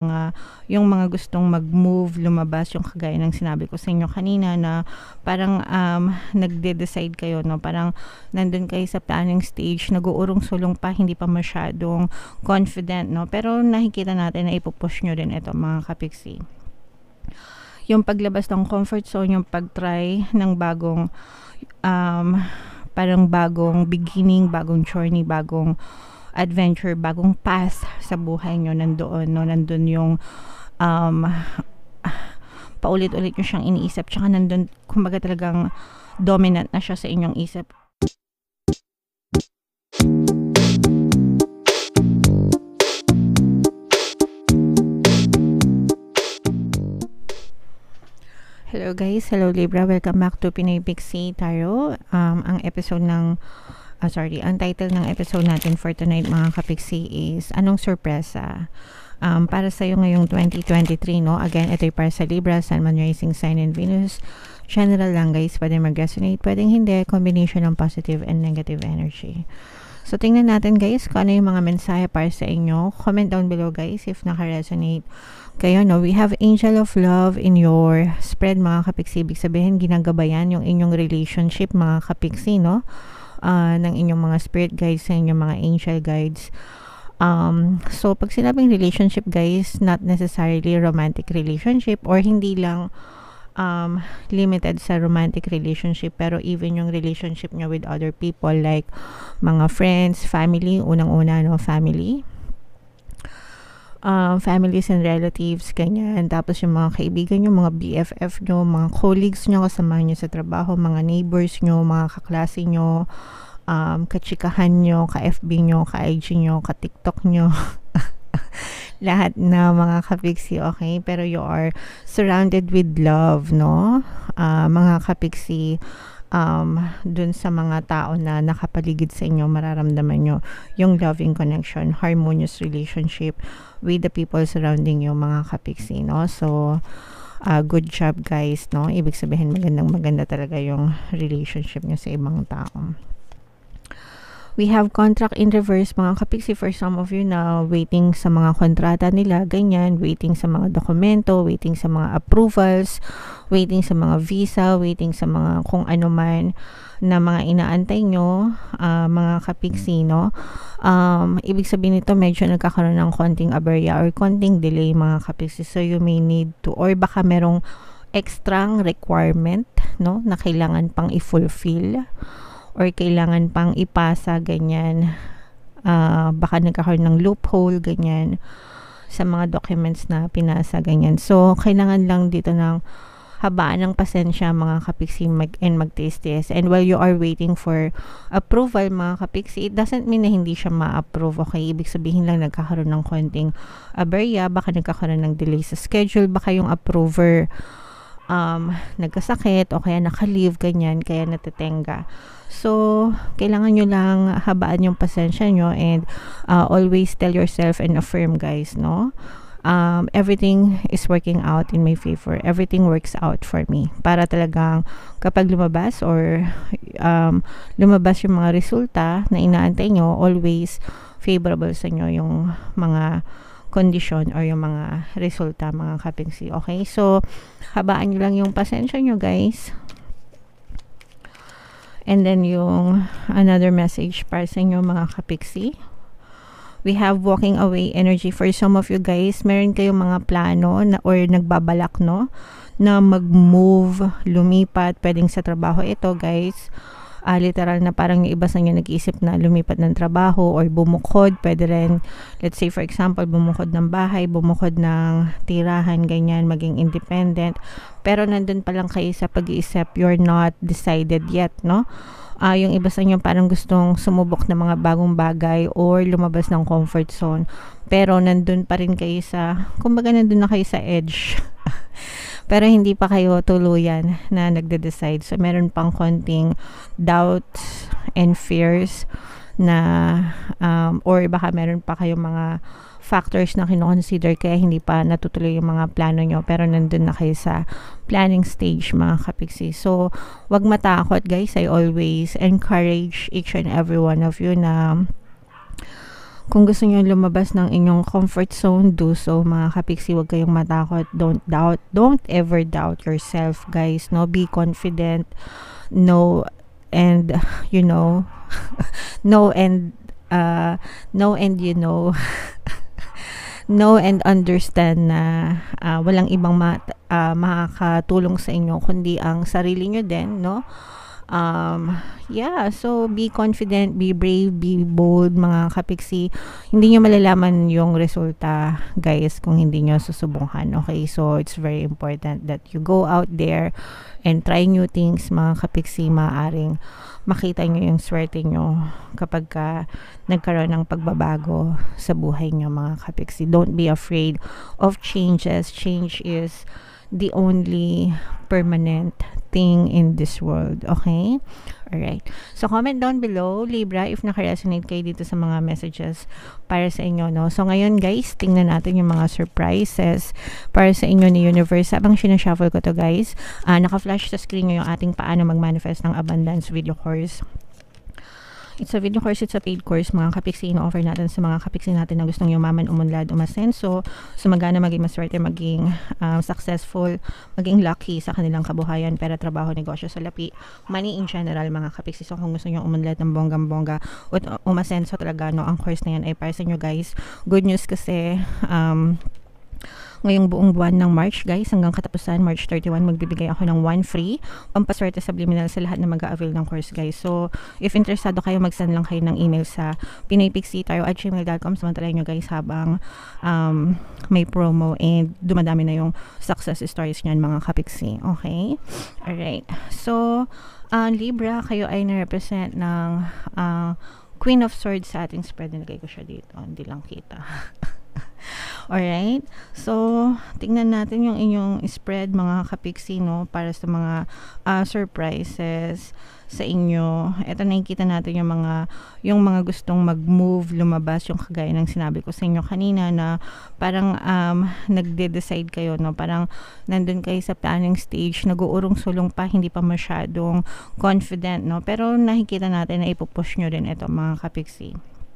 yung mga gustong mag-move, lumabas, yung kagaya ng sinabi ko sa inyo kanina na parang nagde-decide kayo, no? Parang nandun kayo sa planning stage, nag-uurong-sulong pa, hindi pa masyadong confident, no? Pero nakikita natin na ipupush nyo rin ito, mga kapiksi. Yung paglabas ng comfort zone, yung pag-try ng bagong parang bagong beginning, bagong journey, bagong adventure, bagong path sa buhay nyo, nandoon, no? Nandun yung paulit-ulit nyo siyang iniisip, tsaka nandun, kumbaga talagang dominant na siya sa inyong isip. Hello guys, hello Libra, welcome back to Pinoy Pixie Tarot. Ang episode ng ang title ng episode natin for tonight, mga kapiksi, is anong sorpresa para sa iyo ngayong 2023, no? Again, ito ay para sa Libra, Sun, Moon, Rising Sign, and Venus. General lang guys, pwedeng mag-resonate, pwedeng hindi, combination ng positive and negative energy. So tingnan natin guys kung ano yung mga mensahe para sa inyo. Comment down below guys if naka-resonate kayo, no? We have Angel of Love in your spread, mga kapiksi. Ibig sabihin, ginagabayan yung inyong relationship, mga kapiksi, no? Ng inyong mga spirit guides, sa inyong mga angel guides. So pag sinabing relationship guys, not necessarily romantic relationship, or hindi lang limited sa romantic relationship, pero even yung relationship nyo with other people, like mga friends, family, unang-una, no? Families and relatives, ganyan. Tapos yung mga kaibigan nyo, mga BFF nyo, mga colleagues nyo, kasama nyo sa trabaho, mga neighbors nyo, mga kaklase nyo, kachikahan nyo, ka-FB nyo, ka-IG nyo, ka-TikTok nyo. Lahat na, mga kapiksi, okay? Pero you are surrounded with love, no? Mga kapiksi, dun sa mga tao na nakapaligid sa inyo, mararamdaman nyo yung loving connection, harmonious relationship with the people surrounding you, mga kapiksi, no? So good job guys, no? Ibig sabihin, maganda talaga yung relationship nyo sa ibang tao. We have contract in reverse, mga kapiksi, for some of you na waiting sa mga kontrata nila, ganyan, waiting sa mga dokumento, waiting sa mga approvals, waiting sa mga visa, waiting sa mga kung ano man na mga inaantay nyo, mga kapiksi, no? Ibig sabihin nito, medyo nagkakaroon ng konting aberya or konting delay, mga kapiksi. So you may need to, or baka merong extrang requirement, no, na kailangan pang i-fulfill or kailangan pang ipasa, ganyan. Baka nagkakaroon ng loophole, ganyan, sa mga documents na pinasa, ganyan. So kailangan lang dito ng habaan ng pasensya, mga kapiksi, magtiis-tiis. And while you are waiting for approval, mga kapiksi, it doesn't mean na hindi siya ma-approve, okay? Ibig sabihin lang nagkakaroon ng konting aberya, baka nagkakaroon ng delay sa schedule, baka yung approver nagkasakit o kaya naka-leave, ganyan, kaya natitenga. So kailangan nyo lang habaan yung pasensya nyo, and always tell yourself and affirm guys, no? Everything is working out in my favor, everything works out for me, para talagang kapag lumabas or lumabas yung mga resulta na inaantay nyo, always favorable sa inyo yung mga condition or yung mga resulta, mga kapiksi, okay? So habaan nyo lang yung pasensya nyo guys. And then yung another message para sa inyo, mga kapiksi, we have walking away energy. For some of you guys, meron kayong mga plano na, or nagbabalak, no, na mag-move, lumipat, pwedeng sa trabaho ito guys. Literal na parang yung iba sa inyo nag-iisip na lumipat ng trabaho or bumukod, pwede rin, let's say for example, bumukod ng bahay, bumukod ng tirahan, ganyan, maging independent, pero nandun pa lang kayo sa pag-iisip, you're not decided yet, no? Yung iba sa inyo parang gustong sumubok ng mga bagong bagay or lumabas ng comfort zone, pero nandun pa rin kayo sa, kumbaga nandun na kayo sa edge pero hindi pa kayo tuluyan na nagde-decide. So meron pang konting doubts and fears na or baka meron pa kayong mga factors na kino-consider kaya hindi pa natutuloy yung mga plano nyo, pero nandun na kayo sa planning stage, mga kapiksi. So wag matakot guys. I always encourage each and every one of you na Kung gusto niyo lumabas ng inyong comfort zone, do so mga kapiksi. Huwag kayong matakot. Don't ever doubt yourself, guys. No, be confident. No, and you know, no and no and you know, know and understand na walang ibang makakatulong sa inyo kundi ang sarili nyo din, no? Yeah, so be confident, be brave, be bold mga kapiksi. Hindi nyo malalaman yung resulta, guys, kung hindi nyo susubukan. Okay, so it's very important that you go out there and try new things mga kapiksi. Maaring makita nyo yung swerte nyo kapag nagkaroon ng pagbabago sa buhay nyo mga kapiksi. Don't be afraid of changes. Change is the only permanent thing in this world. Okay? Alright. So, comment down below, Libra, if naka-resonate kayo dito sa mga messages para sa inyo, no? So, ngayon, guys, tingnan natin yung mga surprises para sa inyo ni Universe. Habang sinashuffle ko to, guys, naka-flash sa screen nyo yung ating paano mag-manifest ng abundance video course. It's a video course, it's a paid course, mga kapiksi. Ino-offer natin sa mga kapiksi natin na gustong yumaman, umunlad, umasenso, sumagana, maging maswerte, maging successful, maging lucky sa kanilang kabuhayan, pera, trabaho, negosyo, salapi, money in general, mga kapiksi. So, kung gusto nyo umunlad ng bonggang-bongga at umasenso talaga, no, ang course na yan ay para sa inyo, guys. Good news kasi, ngayong buong buwan ng March, guys, hanggang katapusan, March 31, magbibigay ako ng 1 free pampaswerte subliminal sa lahat na mag-a-avail ng course, guys. So, if interesado kayo, mag-send lang kayo ng email sa pinaypixitayo@gmail.com. Samantalahin nyo, guys, habang may promo and dumadami na yung success stories nyan, mga kapiksi. Okay? Alright. So, Libra, kayo ay na-represent ng Queen of Swords sa ating spread. Nilagay ko siya dito. Hindi lang kita. Alright, so tingnan natin yung inyong spread, mga kapiksi, no, para sa mga surprises sa inyo. Ito, nakikita natin yung mga gustong mag-move, lumabas, yung kagaya ng sinabi ko sa inyo kanina na parang nagde-decide kayo, no, parang nandun kayo sa planning stage, nag-uurong-sulong pa, hindi pa masyadong confident, no, pero nakikita natin na ipupush nyo din ito, mga kapiksi.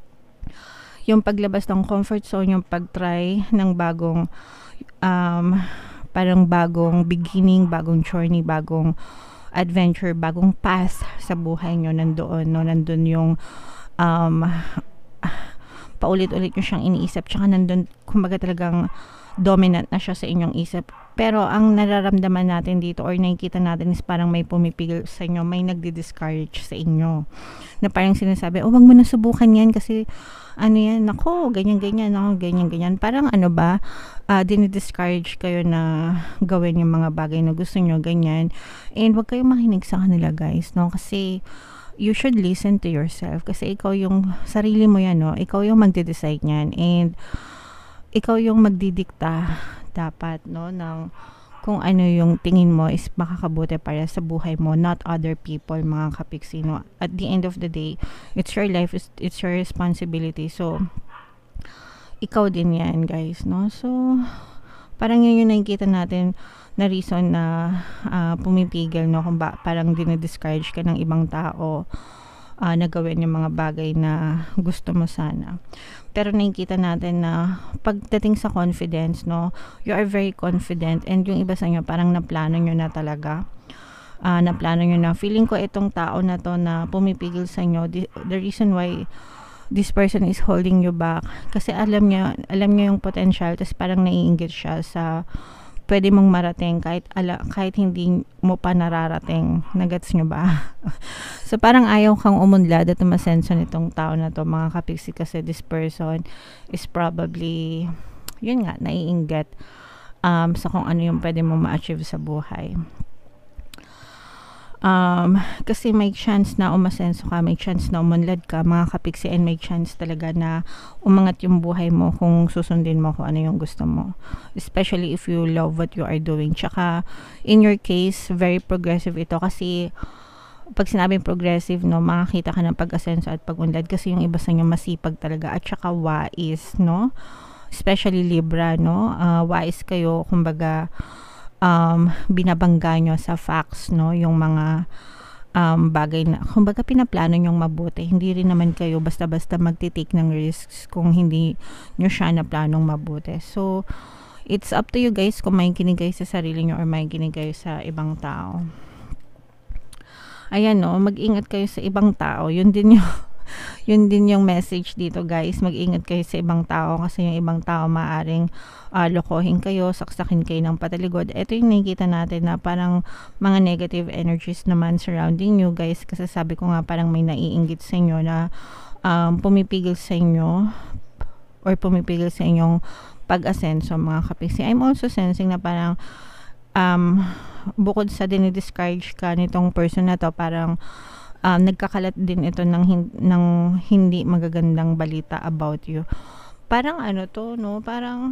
Yung paglabas ng comfort zone, yung pag-try ng bagong parang bagong beginning, bagong journey, bagong adventure, bagong path sa buhay nyo, nandoon, no? Nandun yung paulit-ulit nyo siyang iniisip, tsaka nandun, kumbaga talagang dominant na siya sa inyong isip. Pero ang nararamdaman natin dito or nakikita natin is parang may pumipigil sa inyo, may nagdi-discourage sa inyo. Na parang sinasabi, wag mo na subukan yan kasi ano yan, nako, ganyan-ganyan, no? Ganyan-ganyan. Parang ano ba, dinidiscourage kayo na gawin yung mga bagay na gusto nyo, ganyan. And wag kayong makinig sa kanila, guys, no? Kasi you should listen to yourself. Kasi ikaw yung, sarili mo yan, no? Ikaw yung magde-decide niyan. And ikaw yung magdidikta dapat, no, ng kung ano yung tingin mo is makakabuti para sa buhay mo, not other people, mga kapiksi, no? At the end of the day, it's your life, it's your responsibility. So, ikaw din yan, guys, no? So, parang yun yung nakikita natin na reason na pumipigil, no? Kung parang dinidiscourage ka ng ibang tao na gawin yung mga bagay na gusto mo sana. Pero nakikita natin na pagdating sa confidence, no, you are very confident, and yung iba sa inyo parang naplano nyo na talaga. Naplano nyo na. Feeling ko itong tao na to na pumipigil sa inyo, the reason why this person is holding you back, kasi alam niya yung potential, tapos parang naiinggit siya sa pwede mong marating kahit hindi mo pa nararating. Nagets nyo ba? So, parang ayaw kang umunlad at umasenso nitong tao na to, mga kapiksi, kasi this person is probably, yun nga, naiinggit sa kung ano yung pwede mong ma-achieve sa buhay. Kasi may chance na umasenso ka, may chance na umunlad ka, mga kapiksi, and may chance talaga na umangat yung buhay mo kung susundin mo kung ano yung gusto mo, especially if you love what you are doing. Tsaka in your case, very progressive ito, kasi pag sinabing progressive, no, makakita ka ng pag-asenso at pag-unlad, kasi yung iba sa inyo masipag talaga at tsaka wais, no, especially Libra, no, wais kayo, kumbaga binabangga nyo sa facts, no, yung mga bagay na, kumbaga pinaplano nyong mabuti. Hindi rin naman kayo basta-basta magtitake ng risks kung hindi nyo siya na planong mabuti. So, it's up to you guys kung may kinig kayo sa sarili nyo or may kinig kayo sa ibang tao. Ayan no, mag-ingat kayo sa ibang tao. Yun din yung message dito guys. Mag-ingat kayo sa ibang tao kasi yung ibang tao maaring lokohin kayo, saksakin kayo ng pataligod. Ito yung nakikita natin na parang mga negative energies naman surrounding you guys, kasi sabi ko nga parang may naiinggit sa inyo na pumipigil sa inyo or pumipigil sa inyong pag-asenso mga kapiksi. I'm also sensing na parang bukod sa dinidiscourage ka nitong person na to, parang nagkakalat din ito ng hindi magagandang balita about you. Parang ano to, no? Parang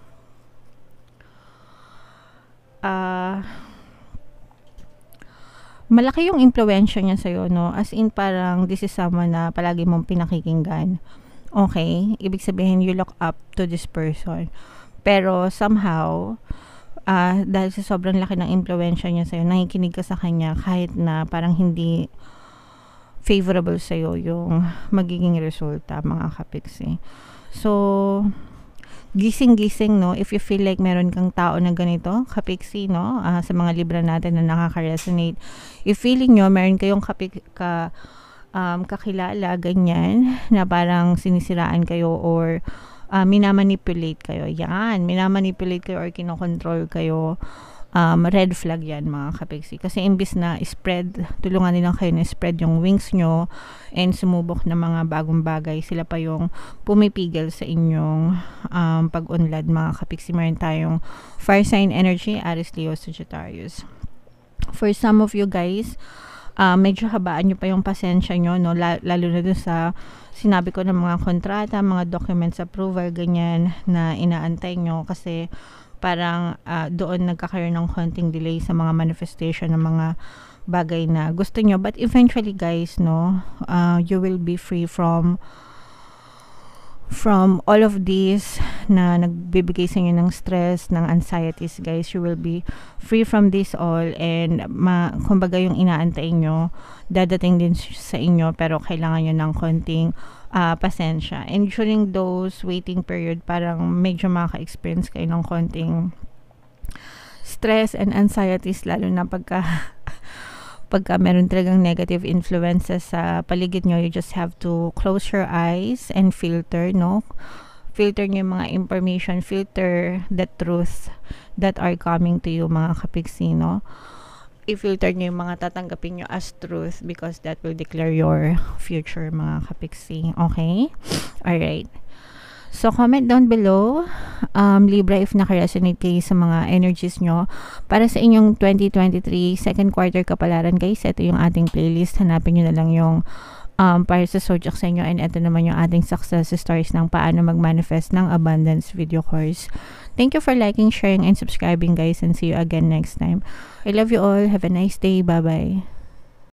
malaki yung impluwensya niya sa'yo, no? As in, parang this is someone na palagi mong pinakikinggan. Okay? Ibig sabihin, you look up to this person. Pero somehow, dahil sa sobrang laki ng impluwensya niya sa'yo, nakikinig ka sa kanya kahit na parang hindi favorable sa'yo yung magiging resulta, mga kapiksi. So, gising-gising, no? If you feel like meron kang tao na ganito, kapiksi, no? Sa mga libra natin na nakaka-resonate. If feeling nyo, meron kayong kakilala, ganyan, na parang sinisiraan kayo or minamanipulate kayo. Yan, minamanipulate kayo or kinokontrol kayo. Red flag yan mga kapiksi. Kasi imbis na spread, tulungan nilang kayo na spread yung wings nyo and sumubok ng mga bagong bagay, sila pa yung pumipigil sa inyong pag-unlad mga kapiksi. Meron tayong fire sign energy, Aries, Leo, Sagittarius. For some of you guys, medyo habaan nyo pa yung pasensya nyo, no? Lalo na dun sa sinabi ko ng mga kontrata, mga documents approval, ganyan na inaantay nyo kasi parang doon nagkakaroon ng konting delay sa mga manifestation ng mga bagay na gusto nyo. But eventually guys, no, you will be free from all of these na nagbibigay sa inyo ng stress, ng anxieties guys. You will be free from this all and kumbaga yung inaantay nyo dadating din sa inyo, pero kailangan nyo ng konting pasensya. And during those waiting period, parang medyo maka-experience kayo ng konting stress and anxieties, lalo na pagka meron talagang negative influences sa paligid nyo. You just have to close your eyes and filter, no? Filter nyo yung mga information, filter the truth that are coming to you mga kapiksi, no? I-filter nyo yung mga tatanggapin nyo as truth because that will declare your future mga kapiksi. Okay? Alright. So, comment down below, Libra, if naka-resonate kayo sa mga energies nyo. Para sa inyong 2023 second quarter kapalaran guys, ito yung ating playlist. Hanapin nyo na lang yung para sa zodiac sa inyo, and ito naman yung ating success stories ng paano mag-manifest ng abundance video course. Thank you for liking, sharing, and subscribing guys, and see you again next time. I love you all. Have a nice day. Bye-bye.